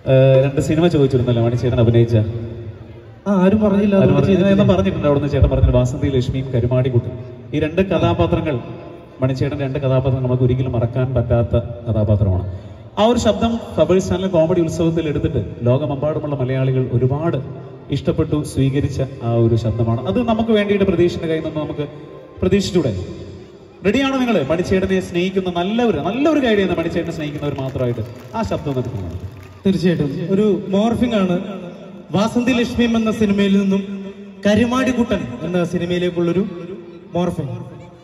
2 cinema ചോദിച്ചിരുന്നല്ലോ മണിച്ചേട്ടൻ അഭിനയിച്ച. ആരും പറഞ്ഞില്ല പറഞ്ഞിട്ടുണ്ട് അവിടുന്ന് ചേട്ടൻ പറഞ്ഞിട്ട് വാസന്തി ലക്ഷ്മിയും കരുമാടിക്കുട്ടും. ഈ 2 കഥാപാത്രങ്ങൾ മണിച്ചേട്ടൻ 2 കഥാപാത്രങ്ങൾ നമുക്ക് ഒരിക്കലും മറക്കാൻ പറ്റാത്ത കഥാപാത്രമാണ്. ആ ഒരു ശബ്ദം ഫ്ലവേഴ്സ് ചാനൽ കോമഡി ഉത്സവത്തിൽ എടുത്തിട്ട് ലോകമെമ്പാടുമുള്ള മലയാളികൾ ഒരുപാട് ഇഷ്ടപ്പെട്ടു സ്വീകരിച്ച ആ ഒരു ശബ്ദമാണ്. അത് നമുക്ക് വേണ്ടിയിട്ട് പ്രതീക്ഷിന്റെ കയ്യിൽ നിന്ന് നമുക്ക് പ്രതീക്ഷിച്ചൂടെ? റെഡിയാണോ നിങ്ങൾ? മണിച്ചേട്ടനെ സ്നേഹിക്കുന്ന നല്ലൊരു ഗൈഡിയാണ് മണിച്ചേട്ടനെ സ്നേഹിക്കുന്നവർ മാത്രമായിട്ട് ആ ശബ്ദം എടുക്കുന്നത്. തീർച്ചയായിട്ടും ഒരു മോർഫിംഗ് ആണ്. വാസന്തി ലക്ഷ്മി എന്ന സിനിമയിൽ നിന്നും കരുമാടിക്കുട്ടൻ എന്ന സിനിമയിലേക്കുള്ളൊരു മോർഫിംഗ്.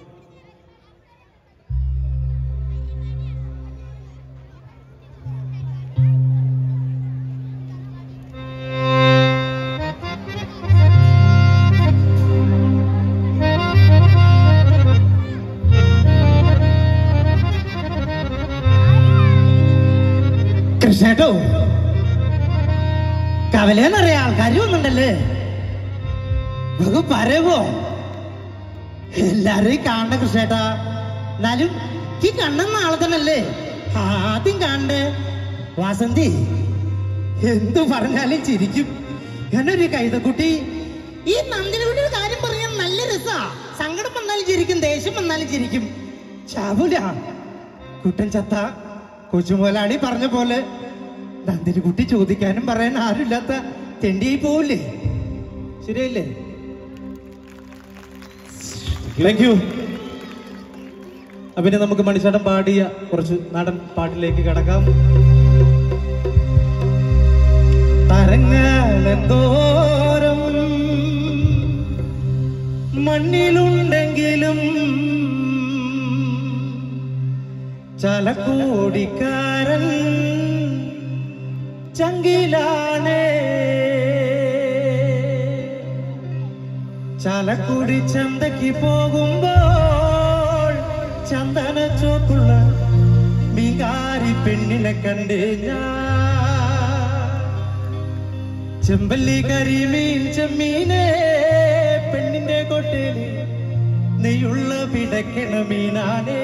കൃഷ്ണേട്ടോ, കവലേന്നറിയ ആൾക്കാർ വന്നിട്ടല്ലേ? നമുക്ക് പറയോ എല്ലാരെയും കാണണ്ട കൃഷ്ണേട്ടാ. എന്നാലും ഈ കണ്ണെന്ന ആളെ തന്നെയല്ലേ ആദ്യം കാണണ്ടേ? വാസന്തി എന്തു പറഞ്ഞാലും ചിരിക്കും. എന്നൊരു കൈതക്കുട്ടി ഈ നന്ദിനിക്കുട്ടിയുടെ കാര്യം പറഞ്ഞാൽ നല്ല രസാ. സങ്കടം വന്നാലും ചിരിക്കും, ദേഷ്യം വന്നാലും ചിരിക്കും. ചാവൂല. കുട്ടൻ ചത്ത കൊച്ചുമുതലാളി പറഞ്ഞ പോലെ നന്ദിനിക്കുട്ടി ചോദിക്കാനും പറയാൻ ആരുമില്ലാത്ത തെണ്ടിയായി പോവില്ലേ? ശരിയല്ലേ? Thank you. പിന്നെ നമുക്ക് മണിച്ചേട്ടൻ പാടിയ കുറച്ച് നാടൻ പാട്ടിലേക്ക് കടക്കാം. തരങ്ങലെന്തോരം മണ്ണിലുണ്ടെങ്കിലും ചലക്കൂടിക്കാരൻ ചങ്കിലാണേ. ചലക്കുടി ചന്തയ്ക്ക് പോകുമ്പോൾ ചന്ദന ചോക്കുള്ള മീകാരി പെണ്ണിനെ കണ്ടേ ഞാൻ. ചെമ്പല്ലി കരിമീൻ ചെമ്മീനെ പെണ്ണിന്റെ കൊട്ടേല് നെയ്യുള്ള പിടക്കണ മീനാണേ.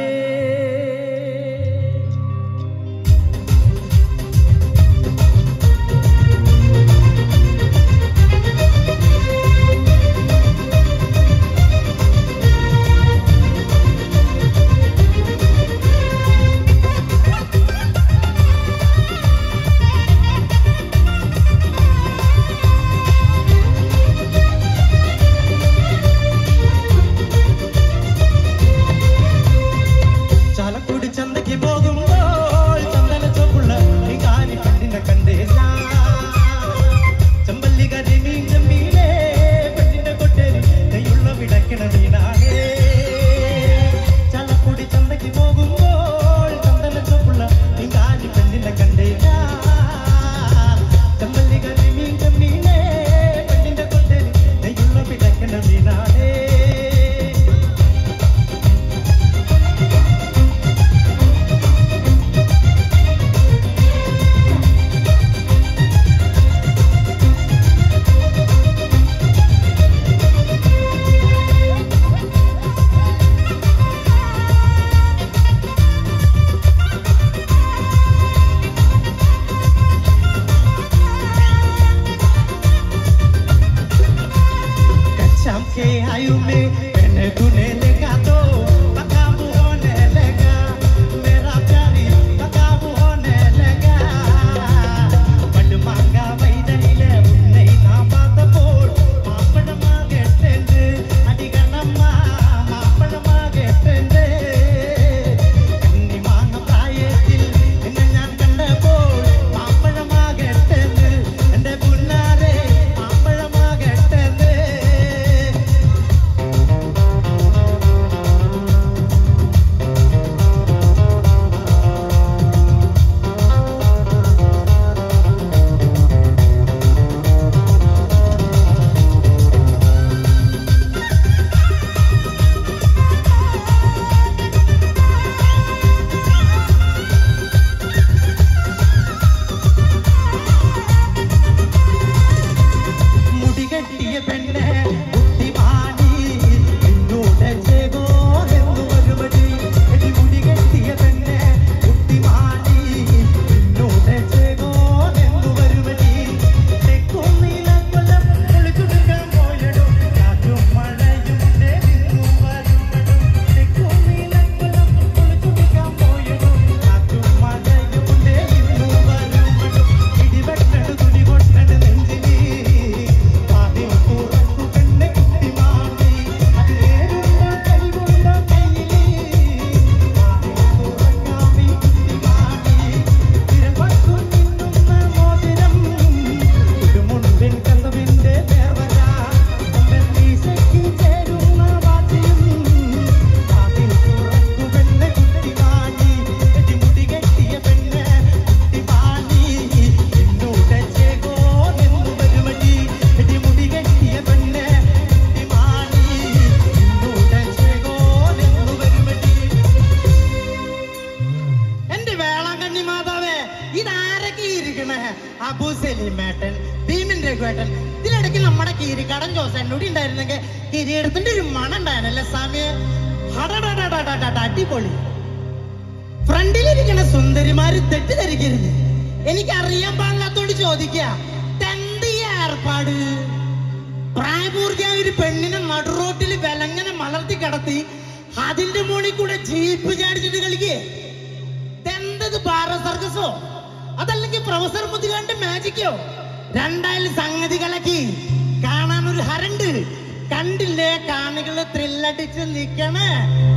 അബു സലീമേട്ടൻ, ഭീമൻ രഘുവേട്ടൻ, ഇതിനിടയ്ക്ക് നമ്മുടെ കീരിക്കാടൻ ജോസേട്ടൻ കൂടി ഉണ്ടായിരുന്നെങ്കിൽ കിരീടത്തിന്റെ ഒരു മണം ഉണ്ടായിരുന്നല്ലേ സ്വാമിയെ. അടിപൊളി. ഫ്രണ്ടിലിരിക്കുന്ന സുന്ദരിമാര് തെറ്റിദ്ധരിക്കരുത്. എനിക്കറിയാൻ പാടില്ലാത്തോണ്ട് ചോദിക്കുക, എന്ത് ഏർപ്പാട്? പ്രായപൂർത്തിയായ ഒരു പെണ്ണിനെ നടുറോട്ടിൽ വിലങ്ങനെ മലർത്തി കിടത്തി അതിന്റെ മുകളിൽ കൂടെ ജീപ്പ് ചാടിച്ചിട്ട് കളിക്കേ. എന്തത് ബാറ സർക്കസോ അതല്ലെങ്കിൽ പ്രൊഫസർ മുതുകാണ്ട് മാജിക്കോ? രണ്ടായാലും സംഗതികളൊക്കെ കാണാൻ ഒരു ഹരണ്ട്. കണ്ടില്ലേ കാണികള് ത്രില്ലടിച്ച് നിക്കണേ.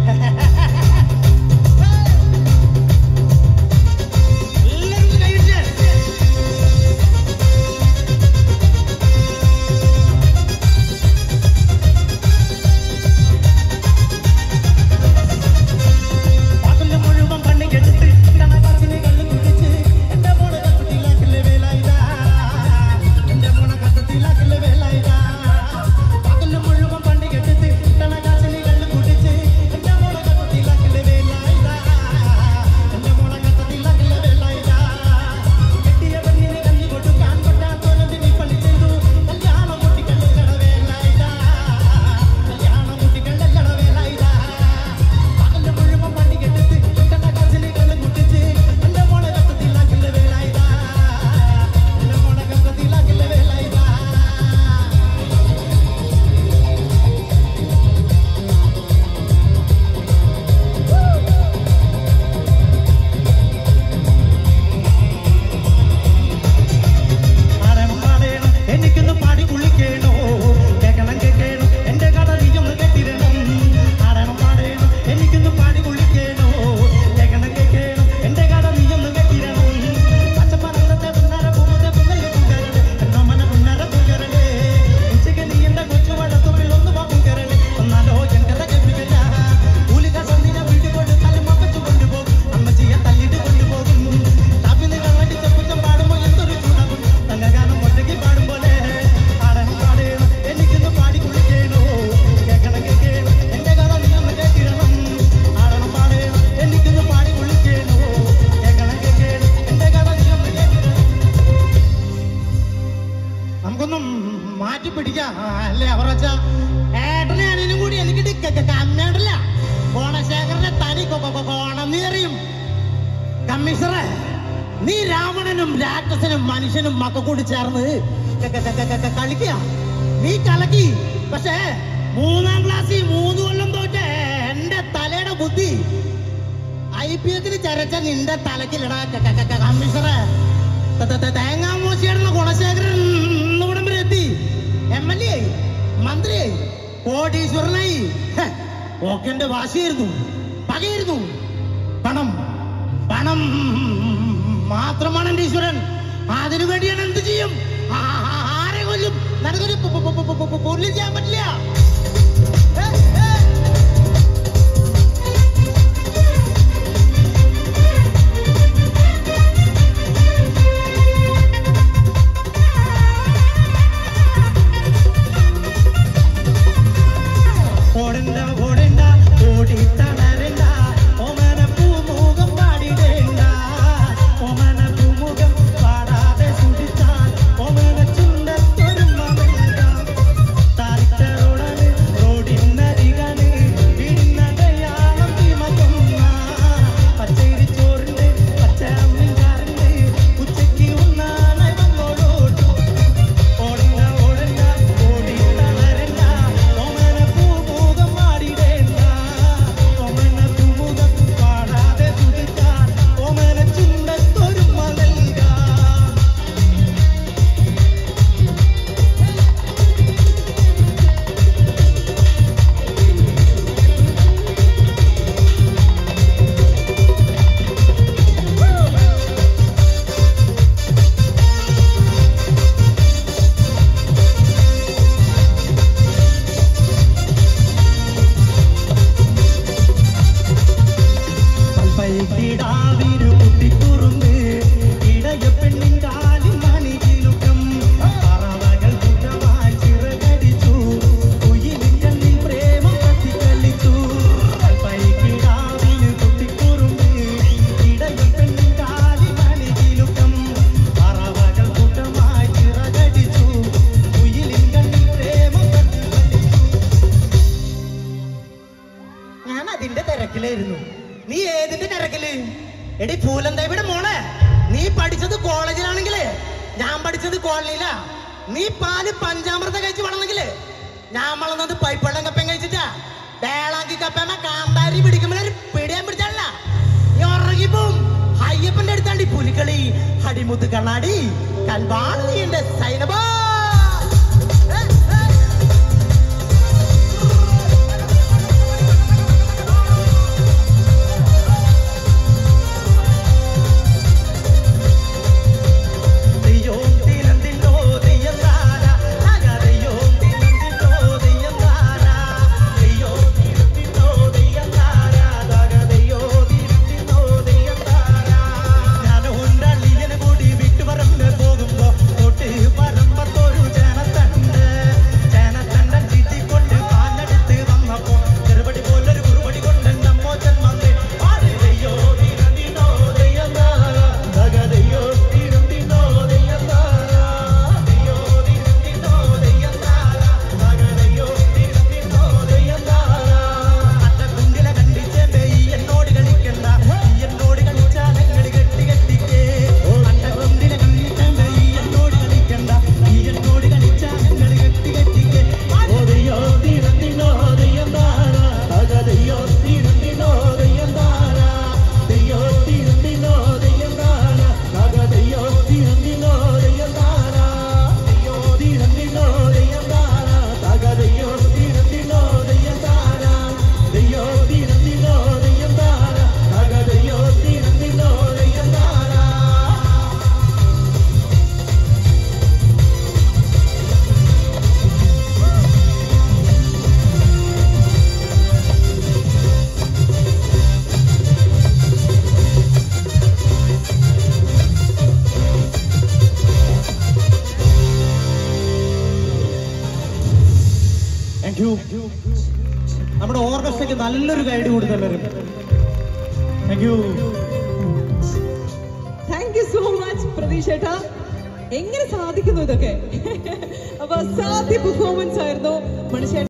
കമ്മീഷണറെ, നീ രാവണനും രാക്ഷസനും മനുഷ്യനും മക്ക കൂടി ചേർന്ന് കളിക്കുക. നീ കലക്കി. പക്ഷേ 3ാം ക്ലാസ്സിൽ 3 കൊല്ലം തോറ്റ എന്റെ തലയുടെ ബുദ്ധി IPS ചരച്ച നിന്റെ തലക്കിലടാ കമ്മീഷണറെ. തേങ്ങാമോശിയുടെ ഗുണശേഖരൻ ഇവിടം വരെ എത്തി. MLA ആയി, മന്ത്രിയായി, കോടീശ്വരനായി. ഒക്കെ എന്റെ വാശിയായിരുന്നു, പകയായിരുന്നു. പണം പണം മാത്രമാണ് എന്റെ ഈശ്വരൻ. അതിനു വേണ്ടിയാണ് എന്ത് ചെയ്യും, ആരെ കൊല്ലും, നിനക്കൊരു പുല്ല് ചെയ്യാൻ പറ്റില്ല. ോടൻ എടി പൂലന്തേവിയുടെ മോളെ, നീ പഠിച്ചത് കോളേജിലാണെങ്കിലേ ഞാൻ പഠിച്ചത് കോളനിയിലാ. നീ പാല് പഞ്ചാമൃതം കഴിച്ച് വളർന്നെങ്കിലേ ഞാൻ വളർന്നത് പൈപ്പള്ളം കപ്പൻ കഴിച്ചിട്ടാ. വേളാങ്കി കപ്പേമ്മ കാന്താരി പിടിക്കുമ്പോഴൊരു പിടിയാൻ പിടിച്ചല്ല, നീ ഉറങ്ങിപ്പോവും. അയ്യപ്പന്റെ അടുത്താണ്ടി പുലിക്കളി, അടിമുത്ത് കണ്ണാടി കൽവാണ് നീ എന്റെ സൈനബാ. നമ്മുടെ ഓർക്കസ്ട്രയ്ക്ക് നല്ലൊരു ഗൈഡ് കൊടുത്തല്ലാരും. Thank you so much Pratheesh ഏട്ടാ. എങ്ങനെ സാധിക്കുന്നു ഇതൊക്കെ? അപ്പൊ അസാധ്യ പെർഫോമൻസ് ആയിരുന്നു മണിശേട്ടൻ.